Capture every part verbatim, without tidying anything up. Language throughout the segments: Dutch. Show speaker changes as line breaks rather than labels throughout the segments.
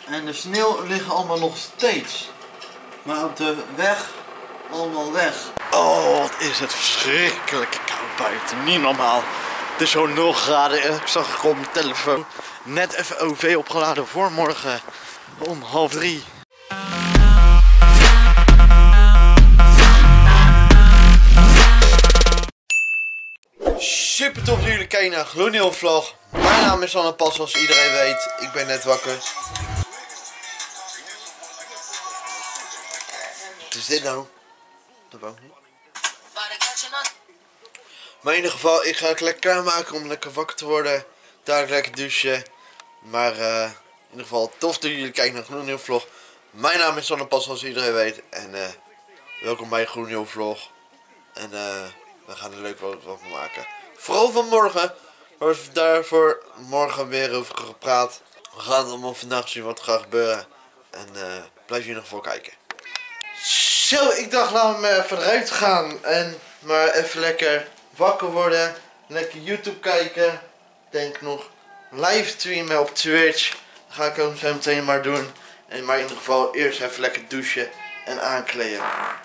En de sneeuw liggen allemaal nog steeds. Maar op de weg, allemaal weg. Oh, wat is het verschrikkelijk koud buiten. Niet normaal. Het is zo'n nul graden. Ik zag op mijn telefoon net even O V opgeladen voor morgen om half drie. Super tof dat jullie kijken naar een gloednieuwe vlog. Mijn naam is Anne Pas, zoals iedereen weet. Ik ben net wakker. Wat is dit nou? Dat wou ik niet. Maar in ieder geval, ik ga het lekker klaarmaken om lekker wakker te worden. Dadelijk lekker douchen. Maar uh, in ieder geval, tof dat jullie kijken naar een gloednieuwe vlog. Mijn naam is Anne Pas, zoals iedereen weet. En uh, welkom bij een gloednieuwe vlog. En uh, we gaan er leuk wat van maken. Vooral van morgen. Maar we hebben daarvoor morgen weer over gepraat. We gaan allemaal vandaag zien wat er gaat gebeuren. En uh, blijf in ieder geval kijken. Zo, ik dacht laten we even eruit gaan. En maar even lekker wakker worden. Lekker YouTube kijken. Denk nog livestreamen op Twitch. Dat ga ik ook zo meteen maar doen. En maar in ieder geval eerst even lekker douchen en aankleden.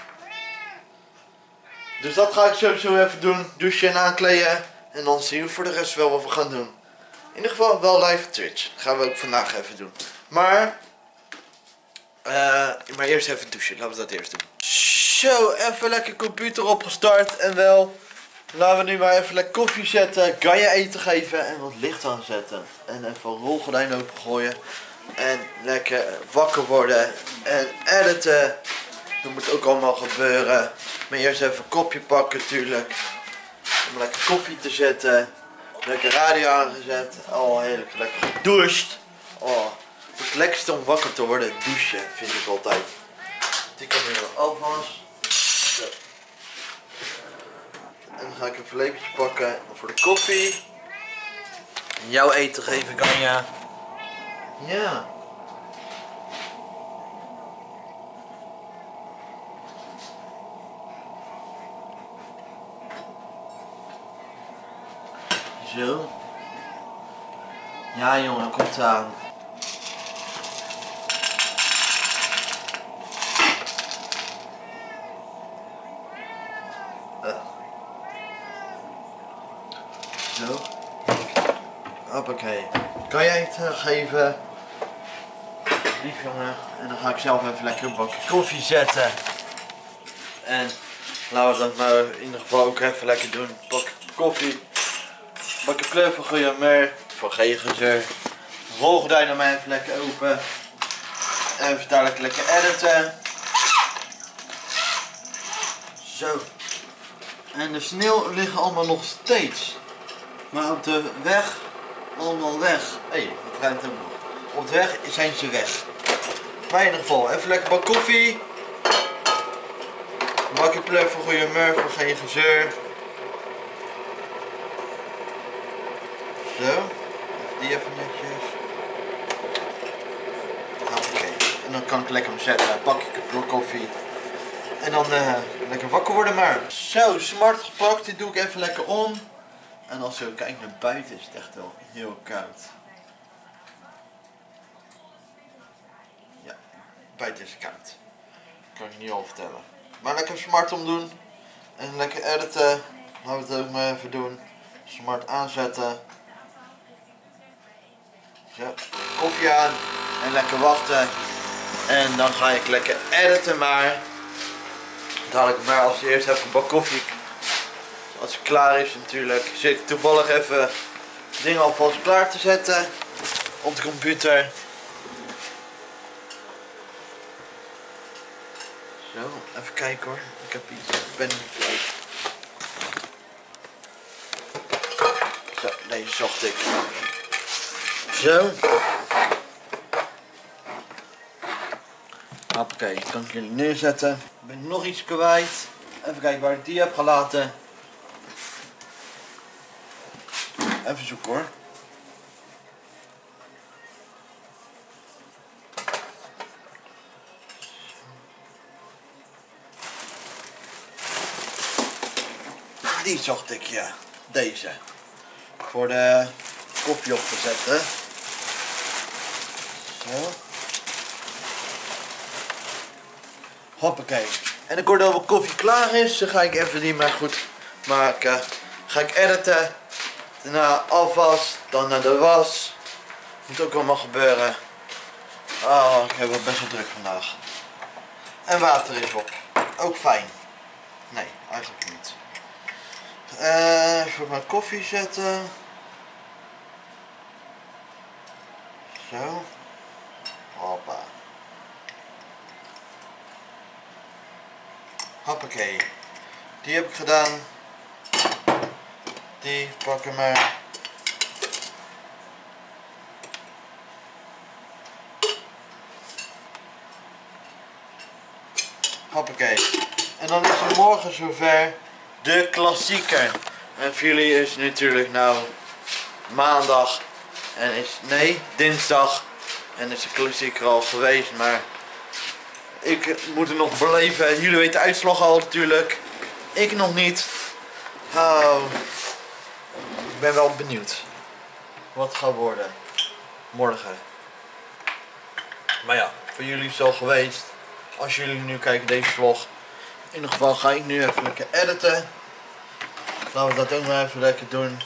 Dus dat ga ik sowieso even doen. Douchen en aankleden. En dan zien we voor de rest wel wat we gaan doen. In ieder geval wel live op Twitch. Dat gaan we ook vandaag even doen. Maar, uh, maar eerst even douchen. Laten we dat eerst doen. Zo, even lekker computer opgestart. En wel, laten we nu maar even lekker koffie zetten. Gaia eten geven. En wat licht aanzetten. En even rolgordijn opengooien. En lekker wakker worden. En editen. Dat moet ook allemaal gebeuren. Maar eerst even een kopje pakken natuurlijk. Om lekker koffie te zetten. Lekker radio aangezet. Oh, heerlijk. Lekker gedoucht. Oh, het is het lekkerste om wakker te worden. Douchen vind ik altijd. Die kan weer alvast. Zo. En dan ga ik even een lepeltje pakken voor de koffie. En jouw eten geven, Ganja. Ja. Zo. Ja jongen, komt aan. Uh. Zo. Hoppakee. Kan jij het geven? Lief jongen. En dan ga ik zelf even lekker een bakje koffie zetten. En laten we dat maar in ieder geval ook even lekker doen. Een bakje koffie. Bakje kleur van Goeiemeur, van Gegenzeur. Rolgordijn naar mij even lekker open. Even dadelijk lekker editen. Zo. En de sneeuw liggen allemaal nog steeds. Maar op de weg, allemaal weg. Hé, hey, dat ruimt ook nog. Op de weg zijn ze weg. Maar in ieder geval, even lekker bak koffie. Bakje kleur van Goeiemeur, van Gegenzeur. Zo, die even netjes. Oké, en dan kan ik lekker hem zetten. Pak ik een blok koffie. En dan uh, lekker wakker worden maar. Zo, smart gepakt. Dit doe ik even lekker om. En als je kijkt naar buiten is het echt wel heel koud. Ja, buiten is het koud. Kan ik niet al vertellen. Maar lekker smart omdoen. En lekker editen. Laten we het ook maar even doen. Smart aanzetten. Zo, koffie aan en lekker wachten. En dan ga ik lekker editen maar. Dadelijk maar als eerst even een bak koffie. Als het klaar is natuurlijk. Zit ik toevallig even dingen alvast klaar te zetten. Op de computer. Zo, even kijken hoor. Ik heb iets. Ik ben niet kwijt. Zo, deze zocht ik. Zo. Hoppakee, kan ik jullie neerzetten. Ik ben nog iets kwijt. Even kijken waar ik die heb gelaten. Even zoeken hoor. Die zocht ik, ja. Deze. Voor de koffie op te zetten. Zo. Hoppakee. En ik hoor dat mijn koffie klaar is. Dan ga ik even die maar goed maken. Ga ik editen. Daarna afwas. Dan naar de was. Moet ook allemaal gebeuren. Oh, ik heb het best wel druk vandaag. En water is op. Ook fijn. Nee, eigenlijk niet. Uh, even mijn koffie zetten. Zo. Hoppa. Hoppakee. Die heb ik gedaan. Die pakken maar. Hoppakee. En dan is het morgen zover de klassieker. En voor jullie is natuurlijk nou maandag en is, nee, dinsdag. En is de klassieker al geweest, maar ik moet het nog beleven. Jullie weten de uitslag al natuurlijk. Ik nog niet. Oh, ik ben wel benieuwd wat het gaat worden morgen. Maar ja, voor jullie is het al geweest. Als jullie nu kijken deze vlog. In ieder geval ga ik nu even lekker editen. Laten we dat ook maar even lekker doen.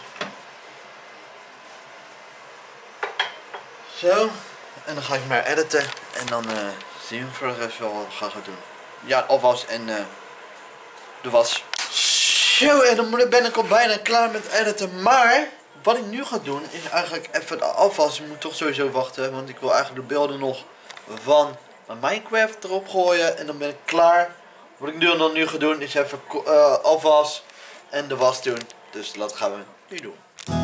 Zo. En dan ga ik maar editen. En dan uh, zien we voor de rest wel wat we gaan doen. Ja, afwas en uh, de was. Zo, en dan ben ik al bijna klaar met editen. Maar wat ik nu ga doen is eigenlijk even de afwas. Ik moet toch sowieso wachten. Want ik wil eigenlijk de beelden nog van Minecraft erop gooien. En dan ben ik klaar. Wat ik nu dan nu ga doen is even uh, afwas en de was doen. Dus dat gaan we nu doen.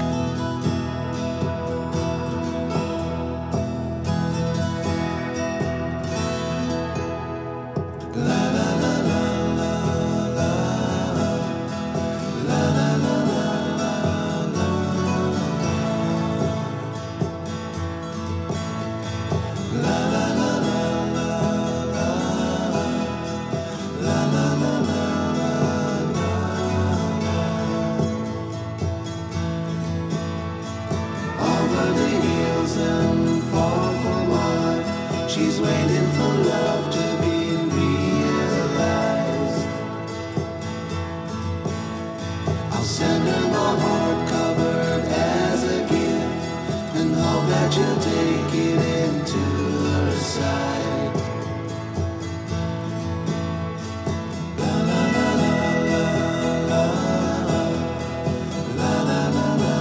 She's waiting for love to be realized. I'll send her my heart covered as a gift and hope that you'll take it into her side. La la la la la la la la la la.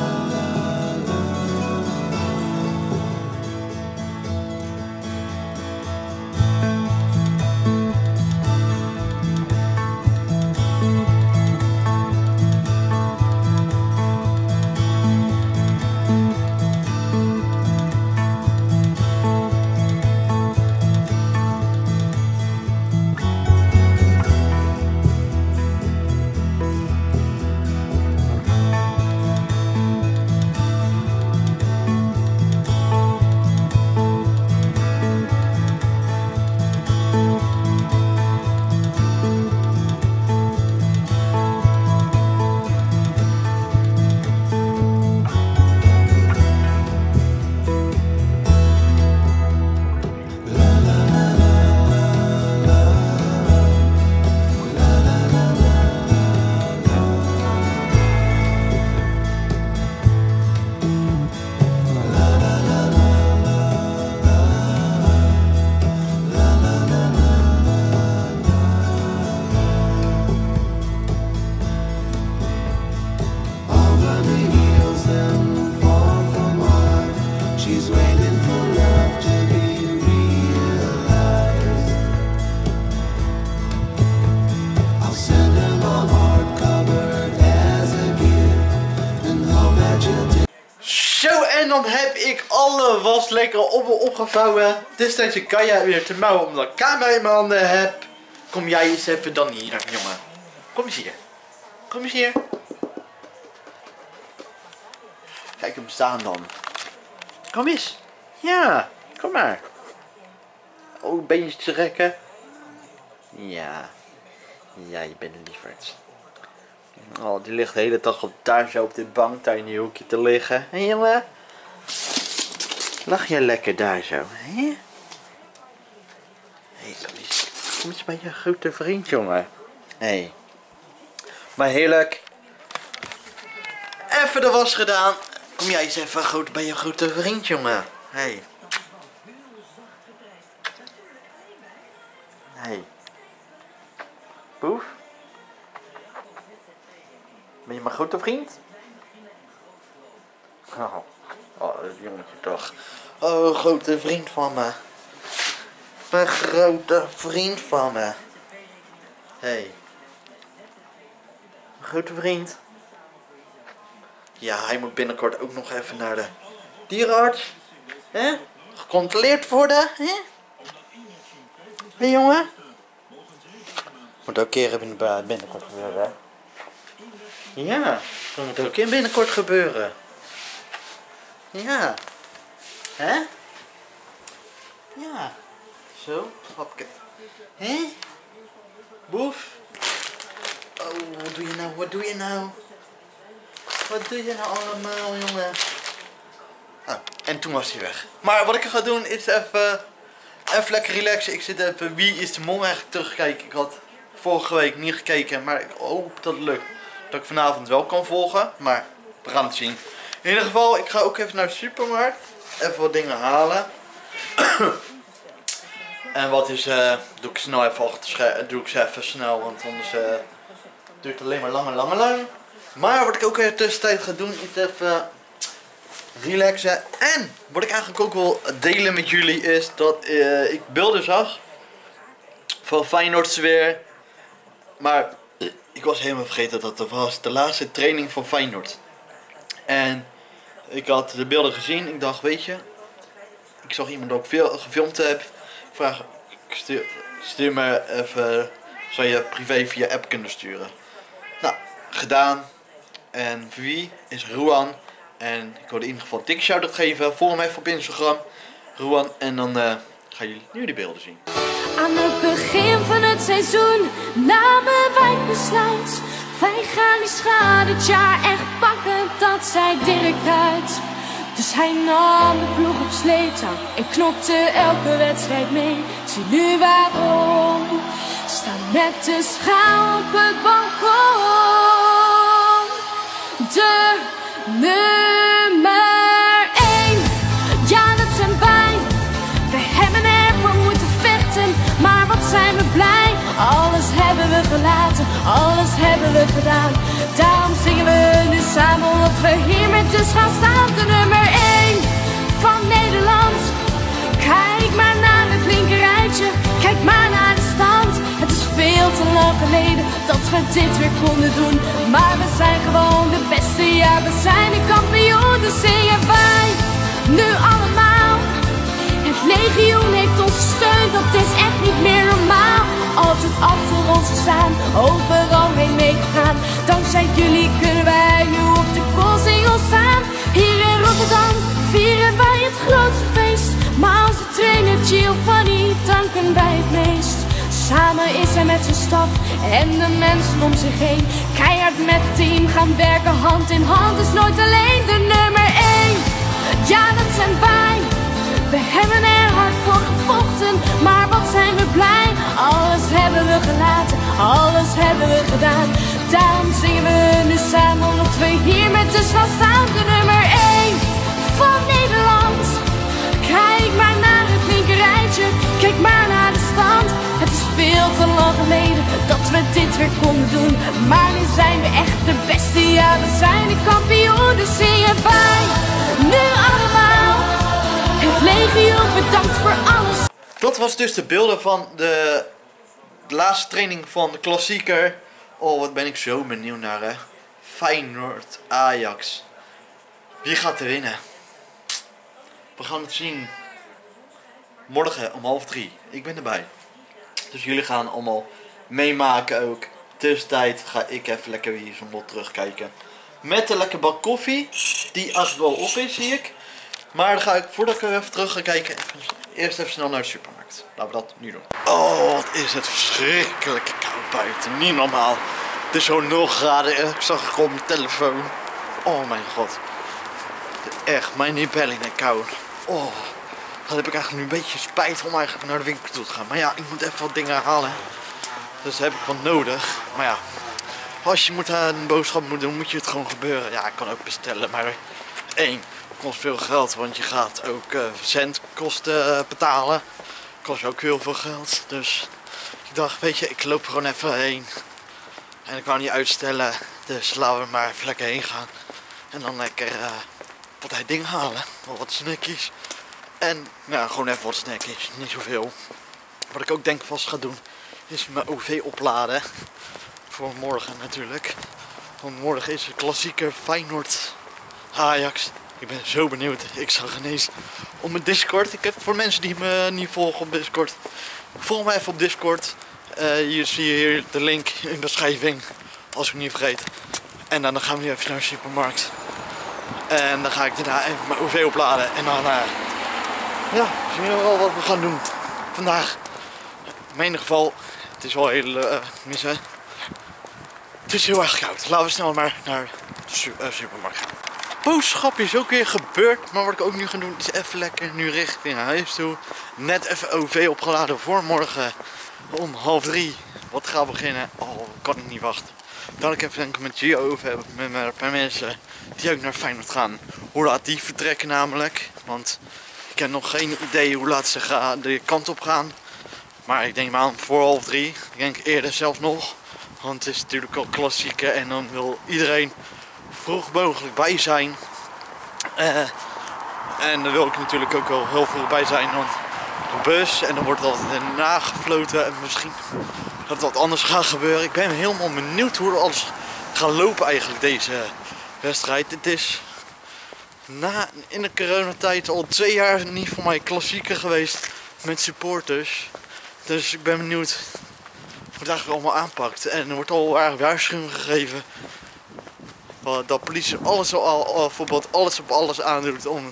En dan heb ik alle was lekker op opgevouwen. Het is tijd je Kaya weer te mouwen omdat ik camera in mijn handen heb. Kom jij eens even dan hier, jongen. Kom eens hier. Kom eens hier. Kijk hem staan dan. Kom eens. Ja, kom maar. Oh, beentjes te rekken. Ja. Ja, je bent een lieverd. Oh, die ligt de hele dag op daar zo op de bank, daar in die hoekje te liggen. Hé, jongen. Lach je lekker daar zo, hè? Hé, kom eens. Kom eens bij je grote vriend, jongen. Hé. Hey. Maar heerlijk. Even de was gedaan. Kom jij eens even groot bij je grote vriend, jongen. Hé. Hey. Hé. Hey. Poef? Ben je mijn grote vriend? Oh, oh dat jongetje toch. Oh, grote vriend van me. Mijn grote vriend van me. Hé. Hey. Mijn grote vriend. Ja, hij moet binnenkort ook nog even naar de dierenarts. Hè? Gecontroleerd worden, hè? Hé, hey, jongen? Moet ook keren binnen, binnenkort gebeuren, hè? Ja, dat moet ook in binnenkort gebeuren. Ja. Hè? Ja. Zo, hapje. Hé? Boef? Oh, wat doe je nou? Wat doe je nou? Wat doe je nou allemaal, jongen? Ah, en toen was hij weg. Maar wat ik ga doen is even, even lekker relaxen. Ik zit even Wie is de Mol eigenlijk terugkijken. Ik had vorige week niet gekeken, maar ik hoop dat het lukt. Dat ik vanavond wel kan volgen, maar we gaan het zien. In ieder geval, ik ga ook even naar de supermarkt. Even wat dingen halen. En wat is, uh, doe ik snel even achter, doe ik ze even snel, want anders uh, duurt het alleen maar lang en lang en lang. Maar wat ik ook in de tussentijd ga doen is even relaxen. En wat ik eigenlijk ook wil delen met jullie is dat uh, ik beelden zag van Feyenoord weer. Maar ik was helemaal vergeten dat dat was de laatste training van Feyenoord. En ik had de beelden gezien. Ik dacht, weet je, ik zag iemand ook veel gefilmd heb. Vraag, stuur, stuur me even, zou je privé via app kunnen sturen? Nou, gedaan. En voor wie is Ruan. En ik wilde in ieder geval een dikke shout-out geven. Volg hem even op Instagram. Ruan. En dan uh, gaan jullie nu die beelden zien.
Aan het begin van het seizoen namen wij het besluit. Wij gaan die schade dit jaar echt pakken, dat zei Dirk Kuyt. Dus hij nam de ploeg op sleeptouw en knokte elke wedstrijd mee. Zie nu waarom, staan met de schaal op het balkon. De nummer één, ja dat zijn wij. We hebben ervoor moeten vechten, maar wat zijn we blij. Alles hebben we gelaten, alles hebben we gedaan. Daarom zingen we nu samen omdat we hier met de schaal staan. De nummer één van Nederland. Kijk maar naar het linkerrijtje, kijk maar naar de stand. Het is veel te lang geleden dat we dit weer konden doen. Maar we zijn gewoon de beste, ja we zijn de kampioen. Dus zingen wij nu allemaal. Het legioen heeft ons gesteund, dat is echt niet meer normaal. Altijd achter ons staan, overal heen meegegaan. Dankzij jullie kunnen wij nu op de Koolsingel staan. Hier in Rotterdam vieren wij het grootste feest. Maar onze trainer Giovanni danken wij het meest. Samen is hij met zijn staf en de mensen om zich heen. Keihard met het team gaan werken, hand in hand is nooit alleen. De nummer één, ja dat zijn wij. We hebben er hard voor gevochten, maar wat zijn we blij. Alles hebben we gelaten, alles hebben we gedaan. Daarom zingen we nu samen, omdat we hier met de schaal staan. De nummer één van Nederland. Kijk maar naar het linkerrijtje, kijk maar naar de stand. Het is veel te lang geleden dat we dit weer konden doen. Maar nu zijn we echt de beste, ja we zijn de kampioen. Dus zingen wij nu allemaal. Het legioen bedankt voor alles.
Dat was dus de beelden van de, de laatste training van de klassieker. Oh, wat ben ik zo benieuwd naar, hè. Feyenoord Ajax. Wie gaat er winnen? We gaan het zien. Morgen om half drie. Ik ben erbij. Dus jullie gaan allemaal meemaken ook. Tussentijd ga ik even lekker weer zo'n bot terugkijken. Met een lekker bak koffie. Die eigenlijk wel op is, zie ik. Maar dan ga ik, voordat ik er even terug ga kijken, even, eerst even snel naar de supermarkt. Laten we dat nu doen. Oh, wat is het verschrikkelijk koud buiten. Niet normaal. Het is zo'n nul graden. Ik zag het op mijn telefoon. Oh mijn god. Echt, mijn libellen koud. Oh, Dan heb ik eigenlijk nu een beetje spijt om eigenlijk naar de winkel toe te gaan. Maar ja, ik moet even wat dingen halen. Dus heb ik wat nodig. Maar ja, als je moet, uh, een boodschap moet doen, moet je het gewoon gebeuren. Ja, ik kan ook bestellen, maar één, kost veel geld. Want je gaat ook uh, verzendkosten uh, betalen. Kost je ook heel veel geld. Dus ik dacht, weet je, ik loop gewoon even heen. En ik kan niet uitstellen. Dus laten we maar even lekker heen gaan. En dan lekker uh, wat dingen halen. Wat snackjes. En ja, gewoon even wat snackjes. Niet zoveel. Wat ik ook denk vast ga doen, is mijn O V opladen. Voor morgen natuurlijk. Want morgen is de klassieke Feyenoord Ajax. Ik ben zo benieuwd. Ik zag ineens op mijn Discord. Ik heb voor mensen die me niet volgen op Discord. Volg me even op Discord. Uh, hier zie je hier de link in de beschrijving. Als ik het niet vergeet. En dan, dan gaan we nu even naar de supermarkt. En dan ga ik daarna even mijn O V opladen. En dan uh, ja, zien we wel wat we gaan doen vandaag. In ieder geval, het is wel heel uh, mis, hè? Het is heel erg koud. Laten we snel maar naar de su uh, supermarkt gaan. Boodschap is ook weer gebeurd. Maar wat ik ook nu ga doen is even lekker nu richting huis toe. Net even O V opgeladen voor morgen om half drie. Wat gaan we beginnen? Oh, kan ik niet wachten. Dan ik even denken met Gio over hebben. Met een paar mensen die ook naar Feyenoord gaan. Hoe laat die vertrekken namelijk. Want ik heb nog geen idee hoe laat ze gaan, de kant op gaan. Maar ik denk maar aan voor half drie. Ik denk eerder zelfs nog. Want het is natuurlijk al klassieke. En dan wil iedereen vroeg mogelijk bij zijn. Uh, en dan wil ik natuurlijk ook wel heel vroeg bij zijn. Want de bus. En dan wordt het altijd daarna gefloten. En misschien dat het wat anders gaat gebeuren. Ik ben helemaal benieuwd hoe het alles gaat lopen eigenlijk deze wedstrijd. Het is na, in de coronatijd al twee jaar niet voor mij klassieker geweest met supporters. Dus ik ben benieuwd hoe het eigenlijk allemaal aanpakt. En er wordt al waarschuwing gegeven dat politie alles, al, bijvoorbeeld alles op alles aandoet om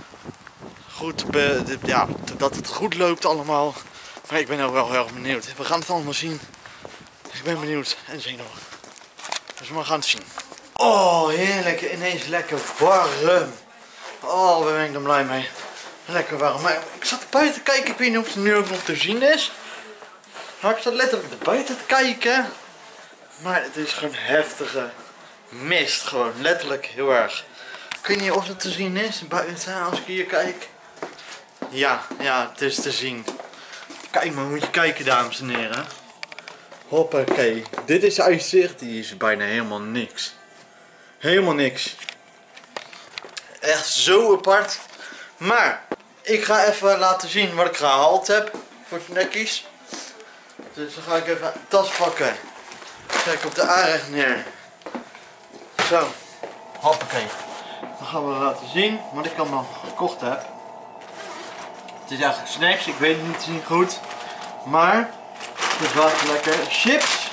goed be, ja, dat het goed loopt allemaal. Maar ik ben ook wel heel erg benieuwd. We gaan het allemaal zien. Ik ben benieuwd en zenuwachtig. Dus we gaan het zien. Oh, heerlijk. Ineens lekker warm. Oh, daar ben ik dan blij mee. Lekker warm. Maar ik zat buiten te kijken. Ik weet niet of het nu ook nog te zien is. Maar ik zat letterlijk naar buiten te kijken. Maar het is gewoon heftige mist. Gewoon letterlijk heel erg. Ik weet niet of het te zien is buiten als ik hier kijk. Ja, ja, het is te zien. Kijk maar, moet je kijken dames en heren. Hoppakee. Dit is uitzicht. Die is bijna helemaal niks. Helemaal niks. Echt zo apart. Maar ik ga even laten zien wat ik gehaald heb voor snackies. Dus dan ga ik even een tas pakken. Kijk op de aanrecht neer. Zo. Hoppakee. Dan gaan we laten zien wat ik allemaal gekocht heb. Het is eigenlijk snacks. Ik weet het niet te zien goed. Maar het is wel even lekker. Chips.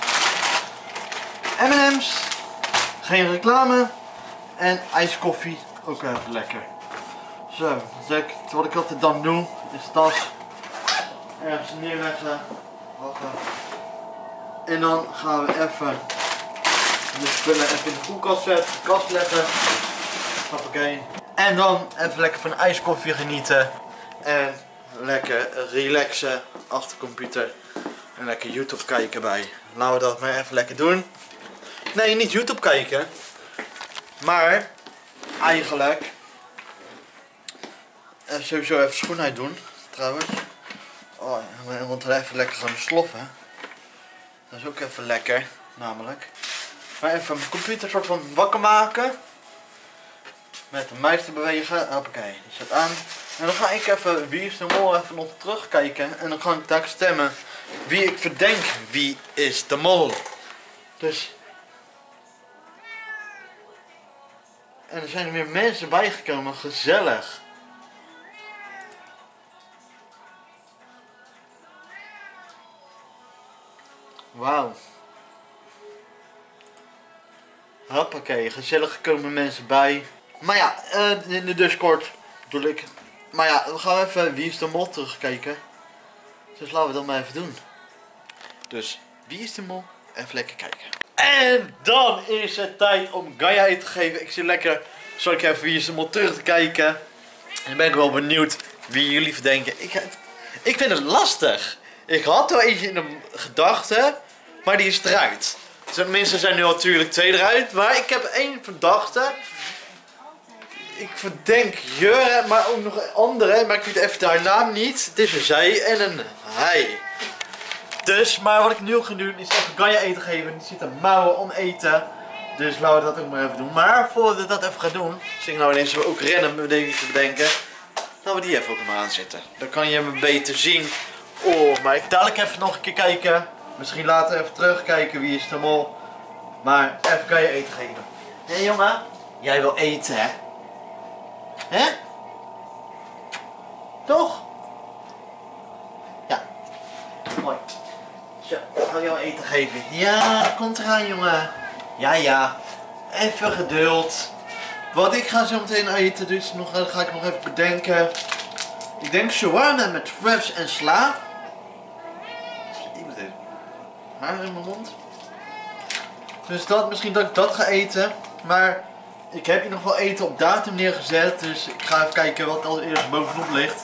M en M's. Geen reclame. En ijskoffie. Ook even lekker. Zo, dus wat ik altijd dan doe, is de tas ergens neerleggen. Wachten. En dan gaan we even de spullen even in de koelkast zetten, de kast leggen. Hoppakee. En dan even lekker van ijskoffie genieten. En lekker relaxen achter de computer. En lekker YouTube kijken bij. Laten we dat maar even lekker doen. Nee, niet YouTube kijken. Maar eigenlijk en sowieso even schoenheid doen, trouwens. Oh, we moeten even lekker gaan sloffen. Dat is ook even lekker, namelijk. Maar even mijn computer soort van wakker maken. Met de muis te bewegen. Hoppakee, die staat aan. En dan ga ik even Wie is de Mol even nog terugkijken. En dan ga ik daar stemmen wie ik verdenk wie is de mol. Dus. En er zijn er weer mensen bijgekomen, gezellig. Wauw. Hoppakee, gezellig komen mensen bij. Maar ja, uh, in de Discord bedoel ik. Maar ja, we gaan even Wie is de Mol terugkijken. Dus laten we dat maar even doen. Dus, Wie is de Mol? Even lekker kijken. En dan is het tijd om Gaia te geven. Ik zit lekker, zal ik even Wie is de Mol terug te kijken. En dan ben ik wel benieuwd wie jullie verdenken. Ik, ik vind het lastig. Ik had er eentje in de gedachte, maar die is eruit. Tenminste zijn nu natuurlijk twee eruit, maar ik heb één verdachte. Ik verdenk Jurre, maar ook nog een andere, maar ik weet even haar naam niet. Het is een zij en een hij. Dus, maar wat ik nu ga doen is even ganja eten geven. Die zit er mouwen om eten. Dus laten we dat ook maar even doen. Maar voordat we dat even gaan doen, zit ik nou ineens ook rennen dingen te bedenken. Laten we die even ook maar aanzetten. Dan kan je me beter zien. Oh, maar ik dadelijk even nog een keer kijken. Misschien later even terugkijken wie is de mol. Maar even kan je eten geven. Hé hey, jongen, jij wil eten hè? Hè? Toch? Ja. Mooi. Zo, ik ga jou eten geven. Ja, komt eraan jongen. Ja, ja. Even geduld. Wat ik ga zo meteen eten, dus nog, dat ga ik nog even bedenken. Ik denk shawarma met wraps en sla. Ik moet even haar in mijn mond. Dus dat, misschien dat ik dat ga eten. Maar ik heb hier nog wel eten op datum neergezet. Dus ik ga even kijken wat als eerst bovenop ligt.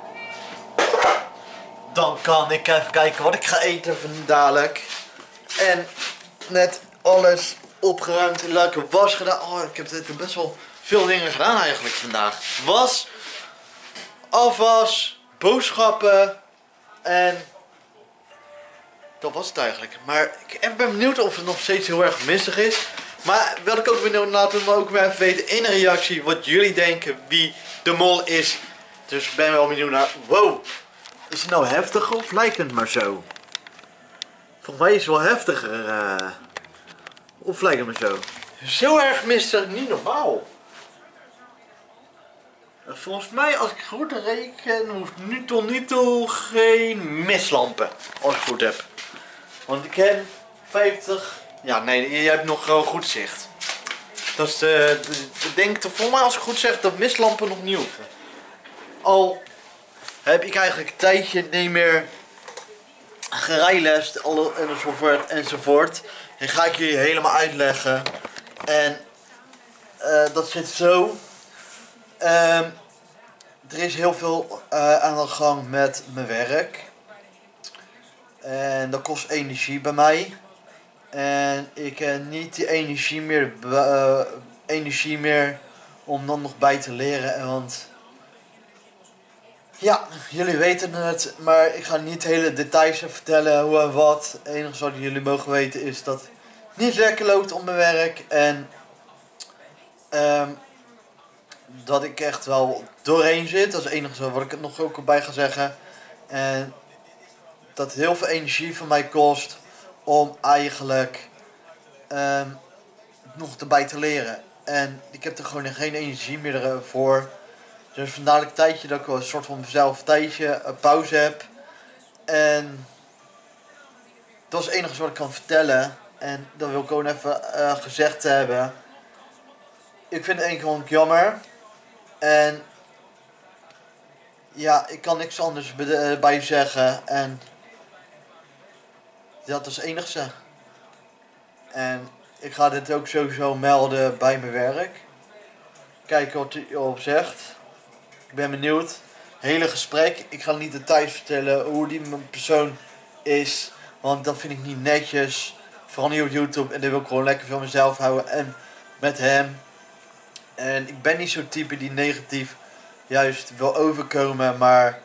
Dan kan ik even kijken wat ik ga eten van dadelijk. En net alles opgeruimd en leuke was gedaan. Oh, ik heb best wel veel dingen gedaan eigenlijk vandaag. Was, afwas, boodschappen en dat was het eigenlijk. Maar ik ben benieuwd of het nog steeds heel erg mistig is. Maar wil ik ook benieuwd, laten we ook weer even weten in een reactie wat jullie denken wie de mol is. Dus ik ben wel benieuwd naar. Wow, is het nou heftig of lijkt het maar zo? Volgens mij is het wel heftiger. Uh, of lijkt het maar zo? Zo erg mistig, niet normaal. Volgens mij, als ik goed reken, hoeft nu tot nu toe geen mislampen. Als ik goed heb. Want ik ken vijftig. Ja, nee, je hebt nog gewoon goed zicht. Dat is de, de, de denk ik voor mij, als ik goed zeg, dat mislampen nog niet hoeven. Al heb ik eigenlijk een tijdje niet meer gerijlest enzovoort enzovoort. En ga ik jullie helemaal uitleggen. En uh, dat zit zo. Uh, er is heel veel uh, aan de gang met mijn werk. En dat kost energie bij mij. En ik heb niet die energie meer, uh, energie meer om dan nog bij te leren. Want ja, jullie weten het, maar ik ga niet hele details vertellen hoe en wat. Het enige wat jullie mogen weten is dat het niet lekker loopt op mijn werk. En um, dat ik echt wel doorheen zit. Dat is het enige wat ik er nog ook bij ga zeggen. En dat het heel veel energie van mij kost om eigenlijk um, nog erbij te leren. En ik heb er gewoon geen energie meer voor. Dus vandaar een tijdje dat ik een soort van mezelf een tijdje een pauze heb. En dat is het enige wat ik kan vertellen. En dat wil ik gewoon even uh, gezegd hebben. Ik vind het één gewoon jammer. En ja, ik kan niks anders bij zeggen. En dat is het enige. En ik ga dit ook sowieso melden bij mijn werk. Kijken wat hij op zegt. Ik ben benieuwd. Hele gesprek. Ik ga niet details vertellen hoe die persoon is. Want dat vind ik niet netjes. Vooral niet op YouTube. En dat wil ik gewoon lekker voor mezelf houden. En met hem. En ik ben niet zo'n type die negatief juist wil overkomen. Maar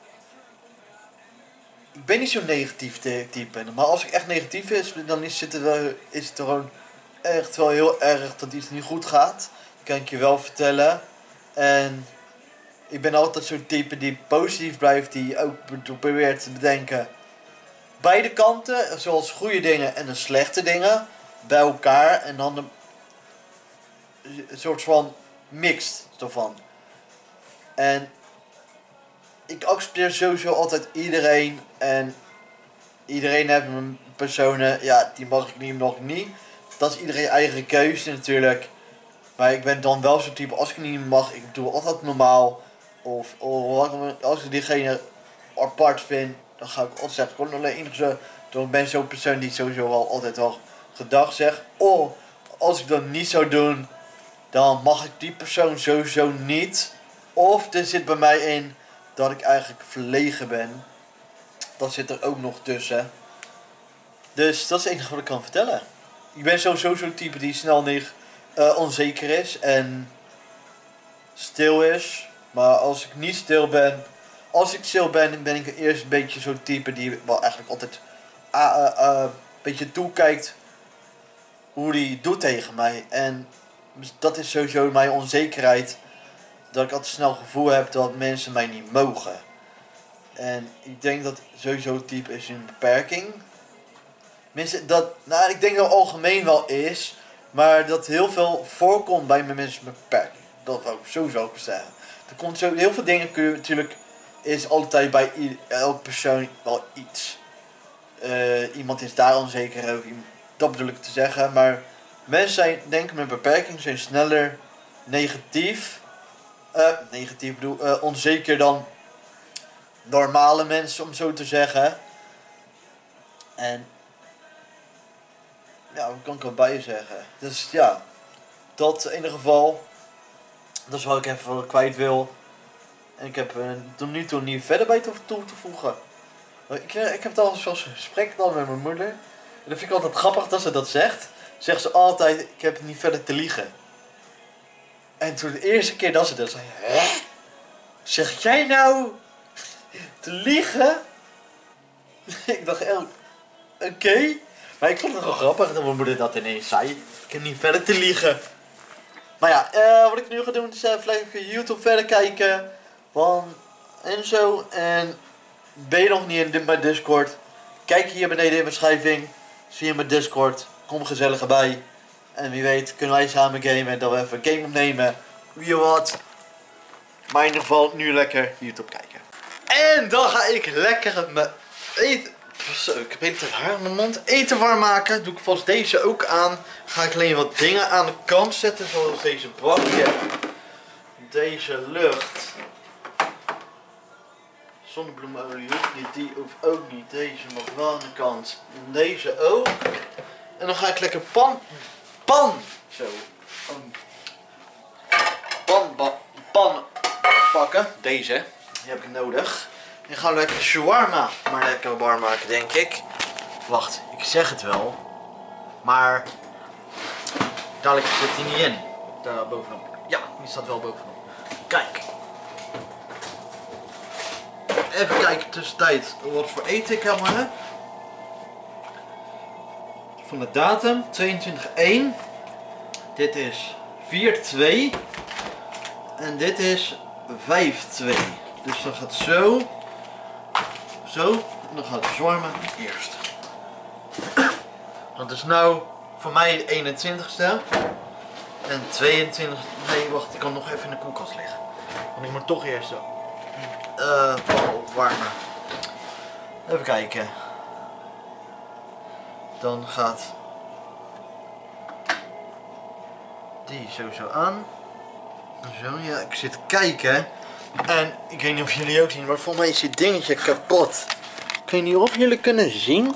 ik ben niet zo'n negatief type. Maar als ik echt negatief is, dan is het, wel, is het gewoon echt wel heel erg dat iets niet goed gaat. Dat kan ik je wel vertellen. En ik ben altijd zo'n type die positief blijft. Die ook probeert te bedenken. Beide kanten, zoals goede dingen en de slechte dingen, bij elkaar. En dan een, een soort van mixed ervan. En ik accepteer sowieso altijd iedereen. En iedereen heeft een personen, ja, die mag ik niet, nog niet. Dat is iedereen eigen keuze natuurlijk. Maar ik ben dan wel zo'n type, als ik niet mag, ik doe altijd normaal. Of, of als ik diegene apart vind, dan ga ik altijd zeggen, gewoon alleen enige. Dan ben ik zo'n persoon die sowieso wel altijd wel gedag zegt. Oh, als ik dat niet zou doen, dan mag ik die persoon sowieso niet. Of er zit bij mij in, dat ik eigenlijk verlegen ben. Dat zit er ook nog tussen. Dus dat is het enige wat ik kan vertellen. Ik ben sowieso zo'n type die snel niet uh, onzeker is en stil is. Maar als ik niet stil ben, als ik stil ben, ben ik eerst een beetje zo'n type die wel eigenlijk altijd uh, uh, uh, een beetje toekijkt hoe die doet tegen mij. En dat is sowieso mijn onzekerheid. Dat ik altijd snel het gevoel heb dat mensen mij niet mogen. En ik denk dat sowieso het type is een beperking. Mensen, dat, nou, ik denk dat het algemeen wel is. Maar dat heel veel voorkomt bij mensen met beperking. Dat wil ik sowieso ook zeggen. Er komt zo, heel veel dingen kun je natuurlijk, is altijd bij ieder, elke persoon wel iets. Uh, iemand is daar onzeker over. Dat bedoel ik te zeggen. Maar mensen zijn, denken met beperking zijn sneller negatief. Uh, negatief bedoel, uh, onzeker dan normale mensen, om zo te zeggen. En ja, wat kan ik erbij zeggen? Dus ja, dat in ieder geval. Dat is wat ik even kwijt wil. En ik heb uh, tot nu toe niet verder bij toe te voegen. Ik, ik heb al zo'n gesprek dan met mijn moeder. En dat vind ik altijd grappig dat ze dat zegt. Zegt ze altijd, ik heb niet verder te liegen. En toen de eerste keer dat ze dat zei, hè? Zeg jij nou te liegen? Ik dacht, oh, oké. Okay. Maar ik vond het wel grappig dat mijn moeder dat ineens zei. Ik heb niet verder te liegen. Maar ja, uh, wat ik nu ga doen is uh, even YouTube verder kijken. Van, en zo. En ben je nog niet in mijn Discord? Kijk hier beneden in de beschrijving. Zie je mijn Discord. Kom gezellig erbij. En wie weet kunnen wij samen gamen. En dat we even een game opnemen. Wie wat. Maar in ieder geval nu lekker YouTube kijken. En dan ga ik lekker mijn eten. Zo, ik heb de hele tijd haar in mijn mond. Eten warm maken. Doe ik vast deze ook aan. Ga ik alleen wat dingen aan de kant zetten. Zoals deze bakje. Deze lucht. Zonnebloemolie hoeft niet. Die hoeft ook niet. Deze mag wel aan de kant. En deze ook. En dan ga ik lekker pan. Pan. Zo. Um, pan, pan. Pan pakken. Deze. Die heb ik nodig. En gaan we lekker shawarma maar lekker warm maken, denk ik. Wacht, ik zeg het wel. Maar dadelijk zit hij niet in. Daar bovenop. Ja, die staat wel bovenop. Kijk. Even kijken tussentijd wat voor eten ik allemaal heb. Van de datum tweeëntwintig één. Dit is vier twee. En dit is vijf twee. Dus dan gaat zo. Zo. En dan gaat de shawarma eerst. Dat is nou voor mij de eenentwintigste. En tweeëntwintig. Nee, wacht. Ik kan nog even in de koelkast liggen. Want ik moet toch eerst zo. Uh, opwarmen. Even kijken. Dan gaat die sowieso aan. Zo, ja, ik zit te kijken. En ik weet niet of jullie ook zien, maar voor mij is dit dingetje kapot. Ik weet niet of jullie kunnen zien.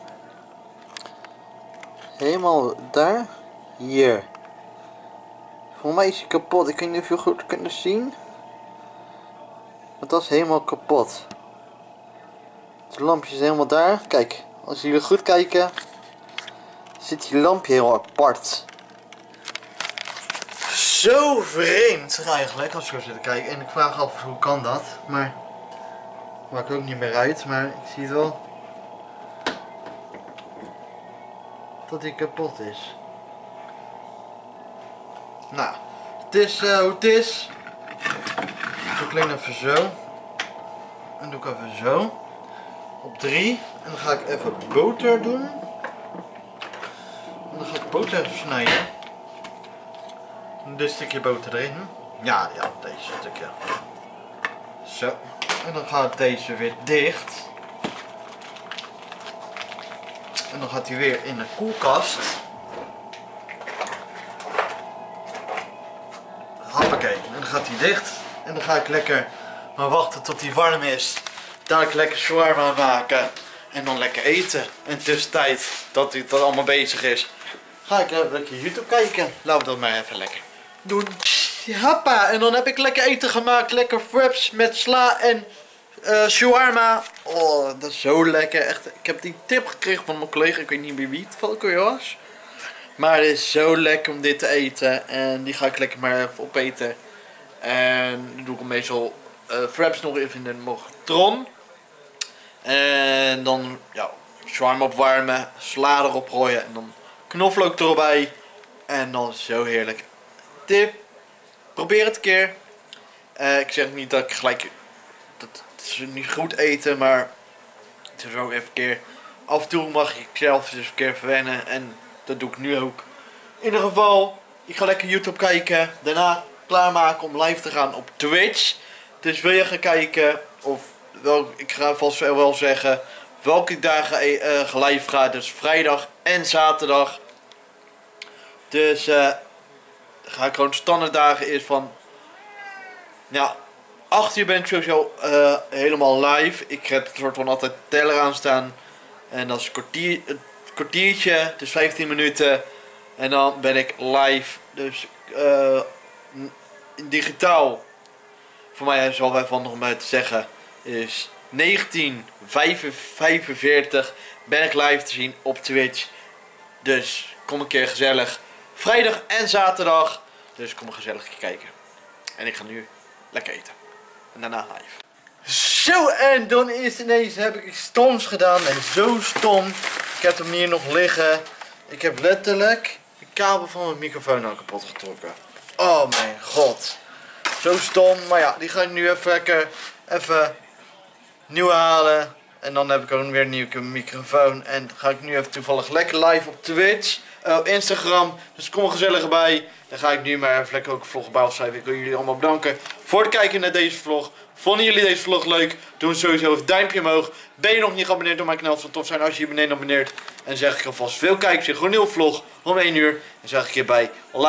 Helemaal daar. Hier. Voor mij is hij kapot. Ik weet niet of jullie goed kunnen zien. Want dat is helemaal kapot. Het lampje is helemaal daar. Kijk, als jullie goed kijken, zit die lampje heel apart. Zo vreemd eigenlijk als ik zo zit te kijken. En ik vraag af hoe kan dat. Maar maakt ook niet meer uit. Maar ik zie het wel. Dat die kapot is. Nou, het is uh, hoe het is. Doe ik alleen even zo. En doe ik even zo. Op drie. En dan ga ik even boter doen. En dan ga ik boter even snijden. Dit stukje boter erin. Ja, ja, deze stukje. Zo. En dan gaat deze weer dicht. En dan gaat hij weer in de koelkast. Hoppakee. En dan gaat hij dicht. En dan ga ik lekker maar wachten tot hij warm is. Dan ga ik lekker shawarma maken. En dan lekker eten. En tussentijd dat hij dat allemaal bezig is, ga ik lekker YouTube kijken. Laten we dat maar even lekker doen. hoppa. En dan heb ik lekker eten gemaakt. Lekker wraps met sla en uh, shawarma. Oh, dat is zo lekker. Echt, ik heb die tip gekregen van mijn collega. Ik weet niet meer wie het van was. Maar het is zo lekker om dit te eten. En die ga ik lekker maar even opeten. En dan doe ik meestal uh, wraps nog even in de magnetron. En dan ja, shawarma opwarmen, sla erop gooien en dan knoflook erbij. En dan zo heerlijk. Tip, probeer het een keer. Uh, ik zeg niet dat ik gelijk, dat het is niet goed eten, maar het is ook even een keer. Af en toe mag ik zelf dus een keer verwennen en dat doe ik nu ook. In ieder geval, ik ga lekker YouTube kijken. Daarna klaarmaken om live te gaan op Twitch. Dus wil je gaan kijken, of wel, ik ga vast wel zeggen welke dagen uh, live ga. Dus vrijdag en zaterdag. Dus uh, ga ik gewoon standaard dagen is van, ja, acht uur ben ik sowieso uh, helemaal live. Ik heb een soort van altijd teller aan staan. En dat is een, kwartier, een kwartiertje, dus vijftien minuten. En dan ben ik live. Dus uh, digitaal, voor mij is wel wel van nog om bij te zeggen, is negentien vijfenveertig ben ik live te zien op Twitch. Dus kom een keer gezellig. Vrijdag en zaterdag. Dus kom een gezellig kijken. En ik ga nu lekker eten. En daarna live. Zo, en dan is ineens heb ik iets stoms gedaan. En zo stom. Ik heb hem hier nog liggen. Ik heb letterlijk de kabel van mijn microfoon al kapot getrokken. Oh mijn god. Zo stom. Maar ja, die ga ik nu even lekker even nieuw halen. En dan heb ik ook weer een nieuwe microfoon. En ga ik nu even toevallig lekker live op Twitch. Uh, op Instagram. Dus kom er gezellig bij. Dan ga ik nu maar even lekker ook een vlog bij opschrijven. Ik wil jullie allemaal bedanken voor het kijken naar deze vlog. Vonden jullie deze vlog leuk? Doe sowieso een duimpje omhoog. Ben je nog niet geabonneerd op mijn kanaal? Het zou tof zijn als je hier beneden abonneert. En zeg ik alvast veel kijkers in gewoon een nieuwe vlog om één uur. En zeg ik hierbij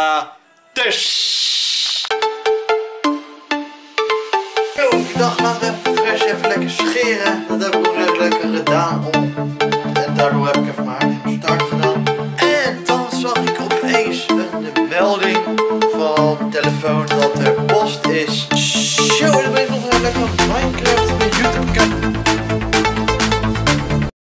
laters. Yo, ik dacht laten we even fresh even lekker scheren. Dat heb ik ook net lekker gedaan. Om. En daardoor heb ik even mijn haar in start gedaan. En dan zag ik opeens een melding van mijn telefoon.